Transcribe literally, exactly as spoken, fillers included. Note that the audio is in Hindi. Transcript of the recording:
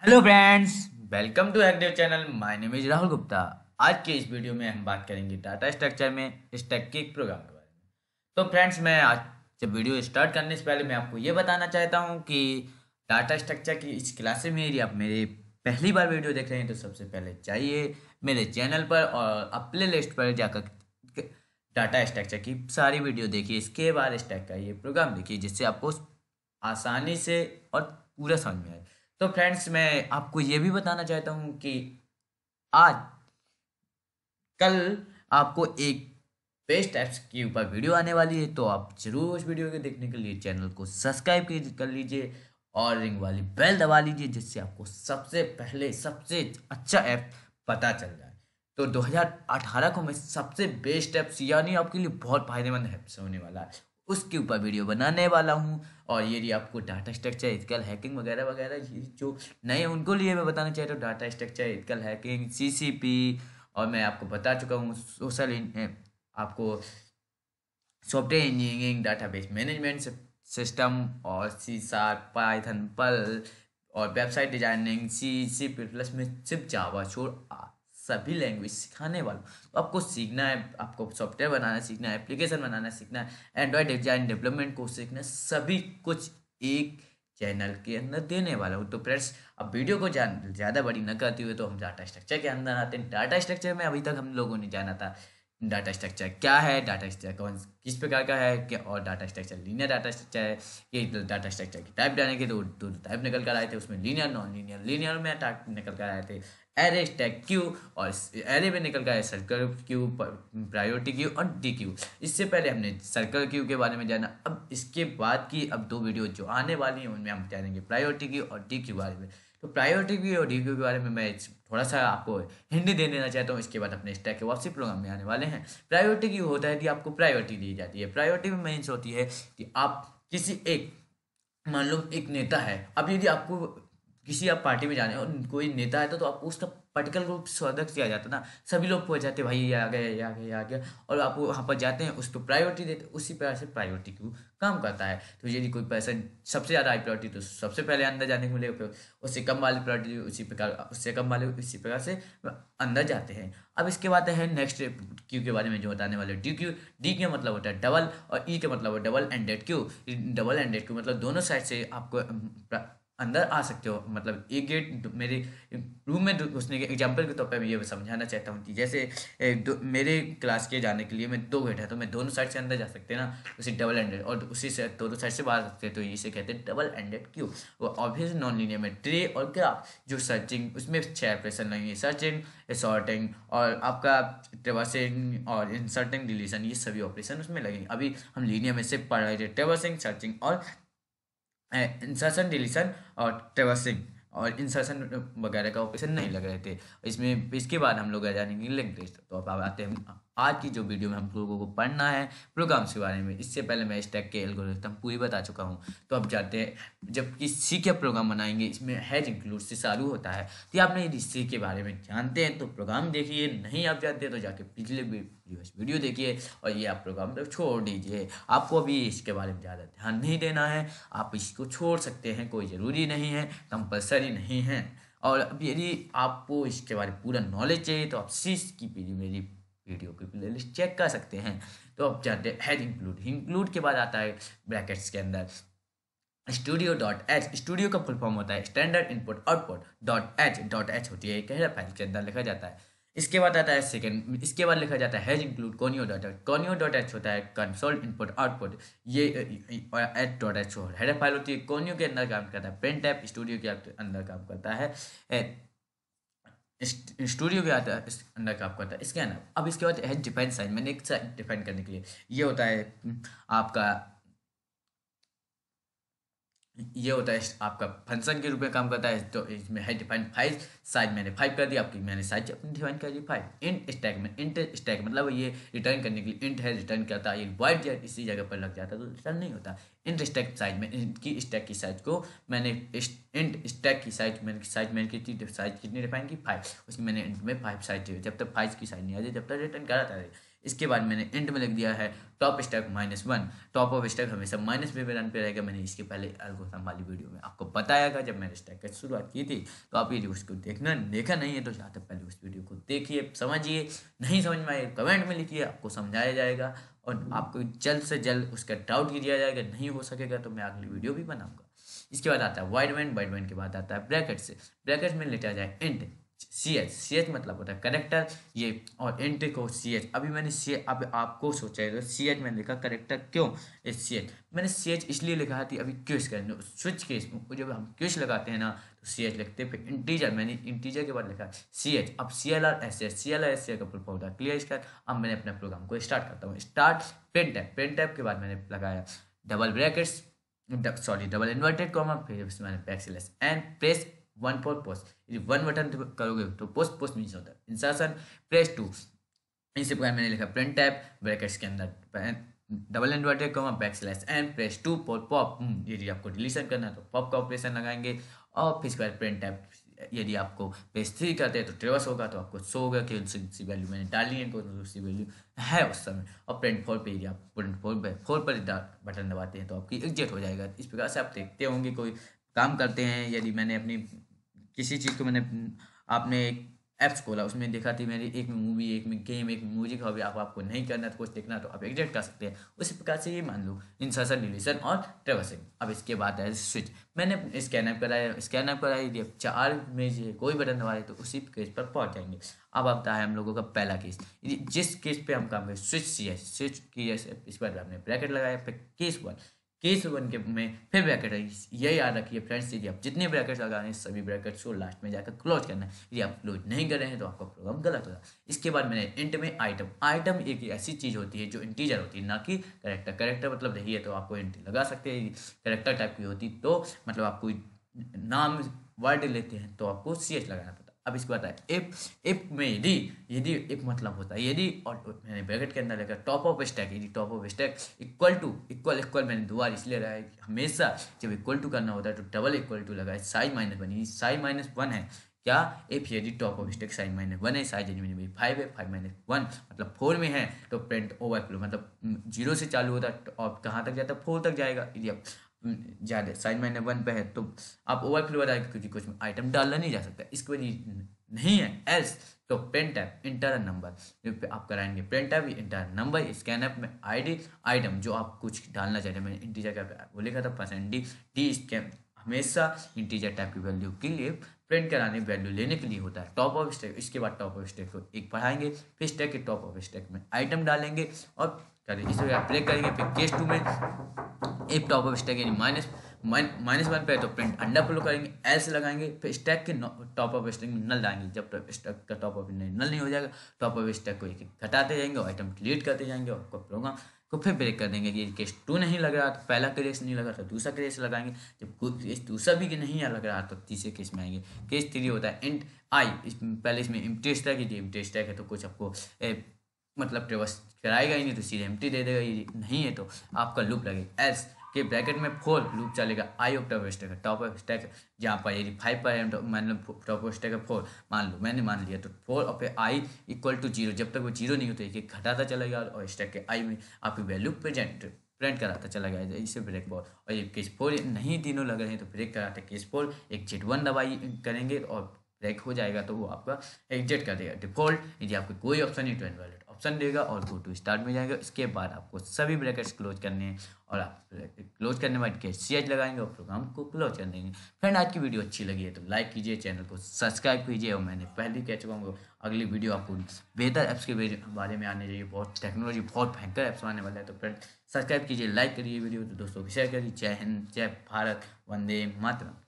Hello friends, welcome to active channel. My name is Rahul Gupta. आज के इस वीडियो में हम बात करेंगे डाटा स्ट्रक्चर में स्टैक के एक प्रोग्राम के बारे में। तो फ्रेंड्स, मैं आज जब वीडियो स्टार्ट करने से पहले मैं आपको ये बताना चाहता हूँ कि डाटा स्ट्रक्चर की इस क्लास में यदि आप मेरे पहली बार वीडियो देख रहे हैं तो सबसे पहले जाइए मेरे चैनल पर और अब प्ले लिस्ट पर जाकर डाटा स्ट्रक्चर की सारी वीडियो देखिए। इसके बाद स्टैक का ये प्रोग्राम देखिए जिससे आपको आसानी से और पूरा समझ में आए। तो फ्रेंड्स, मैं आपको ये भी बताना चाहता हूँ कि आज कल आपको एक बेस्ट ऐप्स के ऊपर वीडियो आने वाली है, तो आप जरूर उस वीडियो को देखने के लिए चैनल को सब्सक्राइब कर लीजिए और रिंग वाली बेल दबा लीजिए जिससे आपको सबसे पहले सबसे अच्छा ऐप पता चल जाए। तो दो हज़ार अठारह को मैं सबसे बेस्ट ऐप्स यानी आपके लिए बहुत फायदेमंद ऐप्स होने वाला है उसके ऊपर वीडियो बनाने वाला हूँ। और यदि आपको डाटा स्ट्रक्चर इथिकल हैकिंग वगैरह वगैरह ये जो नए हैं उनको लिए मैं बताना चाहता हूँ data structure ethical hacking CCP. और मैं आपको बता चुका हूँ सोशल आपको software engineering database management system और सी शार्प पाइथन पर्ल और website designing C C plus में सिर्फ जावा छोड़ आ- सभी लैंग्वेज सिखाने वाला हूं। तो आपको सीखना है, आपको सॉफ्टवेयर बनाना सीखना है, एप्लीकेशन बनाना सीखना है, एंड्रॉयड डिजाइन डेवलपमेंट को सीखना है, सभी कुछ एक चैनल के अंदर देने वाला हूँ। तो फ्रेंड्स, अब वीडियो को जान ज़्यादा बड़ी न करते हुए तो हम डाटा स्ट्रक्चर के अंदर आते हैं। डाटा स्ट्रक्चर में अभी तक हम लोगों ने जाना था डाटा स्ट्रक्चर क्या है, डाटा स्ट्रक्चर कौन किस प्रकार का है क्या, और data structure linear data structure है। ये डाटा स्ट्रक्चर की टाइप डालने के दो दो टाइप निकल कर आए थे, उसमें लीनियर नॉन लीनियर। लीनियर में टाइप निकल कर आए थे एरे स्टैक क्यू, और एरे में निकल कर आए सर्कल क्यू, प्रायोरिटी क्यू और डी क्यू। इससे पहले हमने सर्कल क्यू के बारे में जाना। अब इसके बाद की अब दो वीडियो जो आने वाली हैं उनमें हम जानेंगे प्रायोरिटी क्यू और डी क्यू बारे में। तो प्रायोरिटी क्यू और डी क्यू के बारे में मैं थोड़ा सा आपको हिंदी दे देना चाहता हूँ। इसके बाद अपने स्टैक के वापसी प्रोग्राम में आने वाले हैं। प्रायोरिटी क्यू होता है कि आपको प्रायोरिटी दी जाती है। प्रायोरिटी में मीन्स होती है कि आप किसी एक, मान लो एक नेता है, अब यदि आपको किसी आप पार्टी में जाने और कोई नेता है तो, तो आपको उसका पर्टिकुलर ग्रुप स्वागत किया जाता है ना। सभी लोग पहुंच जाते हैं, भाई ये आ गया ये आ गया ये आ गया, और आप वहाँ पर जाते हैं उसको प्रायोरिटी देते हैं। उसी प्रकार से प्रायोरिटी क्यू काम करता है। तो यदि कोई पर्सन सबसे ज़्यादा हाई प्रायोरिटी तो सबसे पहले अंदर जाने को मिलेगा, फिर उससे कम वाली प्रायोरिटी उसी प्रकार उससे कम वाले उसी प्रकार से अंदर जाते हैं। अब इसके बाद है नेक्स्ट क्यू के बारे में जो बताने वाले डी क्यू। डी का मतलब होता है डबल और ई का मतलब है double ended queue. Double ended queue मतलब दोनों साइड से आपको अम, अंदर आ सकते हो। मतलब एक गेट मेरे रूम में घुसने के एग्जांपल के तौर पर मैं ये समझाना चाहता हूँ कि जैसे ए, दो, मेरे क्लास के जाने के लिए मैं दो गेट है तो मैं दोनों साइड से अंदर जा सकते हैं ना, उसी डबल एंडेड, और उसी से दोनों साइड से बाहर आ सकते हैं, तो इसे कहते हैं डबल एंडेड क्यू। वो ऑब्वियस नॉन लीनियर में ट्रे और ग्राफ जो सर्चिंग उसमें छह ऑपरेशन लगेंगे, सर्चिंग, सॉर्टिंग और आपका ट्रेवर्सिंग और इंसर्टिंग डिलीशन, ये सभी ऑपरेशन उसमें लगेंगे। अभी हम लीनियर में सिर्फ पढ़ रहे थे ट्रेवर्सिंग, सर्चिंग और इंसर्शन डिलीशन और ट्रेवर्सिंग और इंसर्शन वगैरह का ऑपरेशन नहीं लग रहे थे इसमें। इसके बाद हम लोग आ जाएंगे लिंक लिस्ट। तो अब आते हैं आज की जो वीडियो में हम लोगों को पढ़ना है प्रोग्राम्स के बारे में। इससे पहले मैं स्टैक के एल्गोरिथम पूरी बता चुका हूँ। तो अब जाते हैं, जब किसी का प्रोग्राम बनाएंगे इसमें हैज इंक्लूड से चालू होता है। तो आपने यदि सी के बारे में जानते हैं तो प्रोग्राम देखिए, नहीं आप जानते हैं तो जाके पिछले वीडियो देखिए और ये आप प्रोग्राम तो छोड़ दीजिए। आपको अभी इसके बारे में ज़्यादा ध्यान नहीं देना है, आप इसको छोड़ सकते हैं, कोई ज़रूरी नहीं है, कंपलसरी नहीं है। और अब यदि आपको इसके बारे में पूरा नॉलेज चाहिए तो आप सीस की मेरी वीडियो की प्लेलिस्ट चेक कर सकते हैं। तो अब जानते हैं हैज इंक्लूड। इंक्लूड के बाद आता है ब्रैकेट्स के अंदर स्टूडियो डॉट एच। स्टूडियो का फुल फॉर्म होता है standard input output dot H. Dot H होती है एक फाइल के अंदर लिखा जाता है। इसके बाद आता है सेकंड, इसके बाद लिखा जाता है hash include conio dot H. Conio dot H होता है कंसोल इनपुट आउटपुट, ये H dot H header file होती है। कोनियो के अंदर काम करता है प्रिंट ऐप, स्टूडियो के अंदर काम करता है स्टूडियो के आता है इस अंदर काम करता है स्कैनर। अब इसके बाद है डिफाइन साइज। मैंने एक साइज डिफाइन करने के लिए ये होता है आपका, ये होता है आपका फंक्शन के रूप में काम करता है। तो इसमें है डिफाइन फाइव साइज, मैंने फाइव कर दिया, आपकी मैंने साइज अपनी डिफाइन कर दी फाइव। इंट स्टैक में इंट स्टैक मतलब ये रिटर्न करने के लिए इंट है, रिटर्न करता है। ये वाइट जेट इसी जगह पर लग जाता है तो रिटर्न नहीं होता। इंट स्टैक साइज में इनकी स्टैक की साइज को मैंने इंट स्टैक की साइज मैंने साइज मैंने कितनी साइज कितनी डिफाइन की फाइव, उसकी मैंने इंट में फाइव साइज दी। जब तक फाइव की साइज नहीं आ जाए जब तक रिटर्न कराता है। इसके बाद मैंने इंट में लिख दिया है top stack minus one. Top of stack हमेशा माइनस पे रन पे रहेगा। मैंने इसके पहले एल्गोरिथम वाली वीडियो में आपको बताया था जब मैंने स्टैक की शुरुआत की थी। तो आप ये उसको देखना देखा नहीं है तो जाते पहले उस वीडियो को देखिए, समझिए। नहीं समझ में आए कमेंट में लिखिए, आपको समझाया जाएगा और आपको जल्द से जल्द उसका डाउट किया जाएगा। नहीं हो सकेगा तो मैं अगली वीडियो भी बनाऊंगा। इसके बाद आता है वाइड वैन, वाइड वैन के बाद आता है ब्रैकेट से। ब्रैकेट में लेटा जाए int C H. C H मतलब होता है करेक्टर ये, और इंट को सी एच। अभी मैंने सी अब आपको सोचा है सी एच मैंने लिखा करेक्टर क्यों इस सी एच मैंने सी एच इसलिए लिखा थी अभी क्यूज करने स्विच केस में जब हम क्यूज लगाते हैं ना तो सी एच लिखते हैं। फिर इंटीजर मैंने इंटीजर के बाद लिखा सी एच। अब C L R S C H L R R S proof होता है क्लियर इसका। अब मैंने अपने प्रोग्राम को स्टार्ट करता हूँ। Start print tab. Print tab के बाद मैंने लगाया double brackets sorry double inverted comma, फिर उसमें मैंने backslash and press one for post. यदि वन बटन करोगे तो पोस्ट पोस्ट मीन्स होता है इंसर्शन प्रेस टू। इससे बाद मैंने लिखा प्रिंट टैब ब्रैकेट्स के अंदर double inverted comma backslash and press two for pop. यदि आपको डिलीशन करना है तो पॉप का ऑपरेशन लगाएंगे। और फिर इसके बाद प्रिंट टैब यदि आपको पेज थ्री करते हैं तो ट्रेवर्स होगा तो आपको शो होगा कि सी वैल्यू मैंने डाली है कौन सी वैल्यू है उस समय। और प्रिंट फोर पे यदि आप प्रिंट फोर पे फोर पर बटन दबाते हैं तो आपकी एग्जिट हो जाएगा। इस प्रकार से आप देखते होंगे कोई काम करते हैं। यदि मैंने अपनी किसी चीज़ को मैंने आपने एक ऐप्स खोला उसमें देखा थी मेरी एक में मूवी एक में गेम एक में म्यूजिक हो गया। आप आपको नहीं करना तो कुछ देखना तो आप एग्जिट कर सकते हैं। उसी प्रकार से ये मान लो इंसर्शन डिलीशन और ट्रेवर्सिंग। अब इसके बाद है स्विच। मैंने स्कैन अप कराया स्कैन अप कराया यदि चार में से कोई बटन दबाए तो उसी केस पर पहुंच जाएंगे। अब आता है हम लोगों का पहला केस। यदि जिस केस पे हम काम करें स्विच सी है स्विच की इस पर आपने ब्रैकेट लगाया। फिर केस वन केस वन के में फिर ब्रैकेट है। ये याद रखिए फ्रेंड्स यदि आप जितने ब्रैकेट्स लगा रहे हैं सभी ब्रैकेट्स को लास्ट में जाकर क्लोज करना है। यदि आप क्लोज नहीं कर रहे हैं तो आपका प्रोग्राम गलत होगा। इसके बाद मैंने इंट में आइटम। आइटम एक ऐसी चीज़ होती है जो इंटीजर होती है ना कि करेक्टर। करेक्टर मतलब नहीं है तो आपको इंट लगा सकते हैं। करेक्टर टाइप की होती तो मतलब आप कोई नाम वर्ड लेते हैं तो आपको सी एच लगाना पड़ता है। अब इसके बाद है इफ। इफ में यदि यदि इफ मतलब होता है यदि और मैंने ब्रैकेट के अंदर लगा टॉप ऑफ स्टैक। यदि top of stack equal to equal equal मैंने दो बार इसलिए लगाया कि हमेशा जब इक्वल टू करना होता है तो डबल इक्वल टू लगाए size minus one. Size minus one है क्या इफ यदि top of stack size minus one है साइज यदि फाइव है फाइव माइनस वन मतलब फोर में है तो प्रिंट ओवरफ्लो मतलब जीरो से चालू होता है और कहाँ तक जाता है फोर तक जाएगा। यदि आप ज़्यादा साइज माइनस वन पे है तो आप ओवरफ्लो बताएगा क्योंकि कुछ में आइटम डालना नहीं जा सकता। इसके वजह नहीं है एल्स तो प्रिंट टैब इंटर नंबर आप कराएंगे। Print tab enter number scan app में आईडी आइटम जो आप कुछ डालना चाहते हैं। मैंने इंटीजर का वो लिखा था परसेंट डी डी स्कैन हमेशा इंटीजर टाइप की वैल्यू के लिए प्रिंट कराने वैल्यू लेने के लिए होता है। टॉप ऑफ स्टैक इसके बाद टॉप ऑफ स्टैक को एक पढ़ाएंगे फिर स्टैक के टॉप ऑफ स्टैक में आइटम डालेंगे और करें इस आप ब्रेक करेंगे। फिर केस टू में एक टॉप ऑफ स्टैक यानी माइनस माइनस वन पे तो प्रिंट अंडर फ्लो करेंगे एल्स लगाएंगे। फिर स्टैक के टॉप ऑफ स्टैक में नल डालेंगे। जब टॉप स्टैक का टॉप ऑफ नल नहीं हो जाएगा टॉप ऑफ स्टैक को एक एक घटाते जाएंगे और आइटम डिलीट करते जाएंगे और आपको प्रोग्राम को फिर ब्रेक कर देंगे। ये केस टू नहीं लग रहा तो पहला केस नहीं लगा तो दूसरा केस लगाएंगे। जब केस दूसरा भी नहीं लग रहा तो तीसरे केस में आएंगे। केस थ्री होता है इंट आई। इस पहले इसमें इम्प्टी स्टैक है। इम्प्टी स्टैक है तो कुछ आपको ए, मतलब ट्रेवर्स कराएगा ही नहीं तो सीधे एम्प्टी दे देगा। ये नहीं है तो आपका लूप लगेगा एल्स के ब्रैकेट में फोर लूप चलेगा। I of top of stack है टॉप ऑफ स्टैक जहाँ पर यदि फाइव पर है तो मान लो टॉप ऑफ स्टैक है फोर मान लो मैंने मान लिया तो फोर और फिर आई इक्वल टू जीरो। जब तक वो जीरो नहीं होता एक एक घटाता चला गया और स्टैक के आई में आपकी वैल्यू प्रेजेंट प्रिंट कराता चला गया। इससे ब्रेक बॉल और ये केस फोर नहीं तीनों लग रहे हैं तो ब्रेक कराते केस फोर एक जेट वन दबाई करेंगे और ब्रेक हो जाएगा तो वो आपका एग्जिट कर देगा। डिफॉल्ट यदि आपको कोई ऑप्शन नहीं तो इनवैलिड ऑप्शन देगा और गो टू स्टार्ट में जाएगा। इसके बाद आपको सभी ब्रैकेट्स क्लोज करने हैं और आप क्लोज करने के बाद के सी एच लगाएंगे और प्रोग्राम को क्लोज कर देंगे। फ्रेंड आज की वीडियो अच्छी लगी है तो लाइक कीजिए, चैनल को सब्सक्राइब कीजिए और मैंने पहले कह चुका हूँ अगली वीडियो आपको बेहतर ऐप्स के बारे में आने चाहिए। बहुत टेक्नोलॉजी बहुत भयंकर ऐप्स आने वाला है तो फ्रेंड सब्सक्राइब कीजिए, लाइक करिए वीडियो तो दोस्तों को शेयर करिए। जय हिंद, जय भारत, वंदे मातरम।